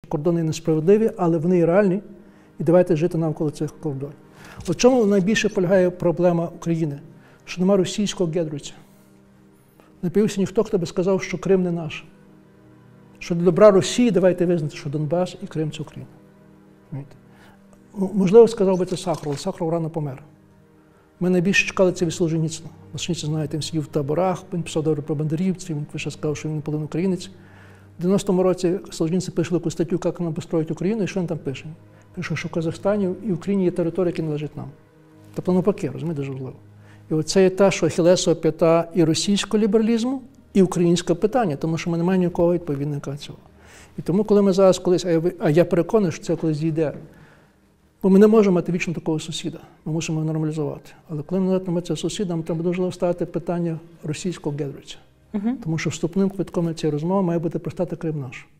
кордони несправедливі, але вони і реальні, і давайте жити навколо цих кордонів. От чому найбільше полягає проблема України? Що нема російського гедриця. Не появився ніхто, хто би сказав, що Крим не наш. Що для добра Росії давайте визнати, що Донбас і Крим – це Україна. Можливо, сказав би це Сахаров, але Сахаров рано помер. Ми найбільше чекали це від Солженіцина. Солженіцин, знаєте, він сидів в таборах, він писав добре про бандерівців, він ще сказав, що він наполовину українець. В 90-му році Солженіцин пише таку статтю «Як нам построїти Україну», і що він там пише? Пише, що в Казахстані і в Україні є територія, яка належить нам. Тобто навпаки, розумієте, дуже важливо. І оце є та, що ахілесова п'ята і російського лібералізму, і українського питання, тому що ми не маємо ніякого відповідника цього. І тому, коли ми зараз колись, а я переконаний, що це колись дійде, бо ми не можемо мати вічно такого сусіда, ми мусимо його нормалізувати. Але коли ми матимемо цього сусіда, нам треба дуже ставити питання російського гедриця. Тому що вступним квитком на ці розмови має бути пристати Крим наш.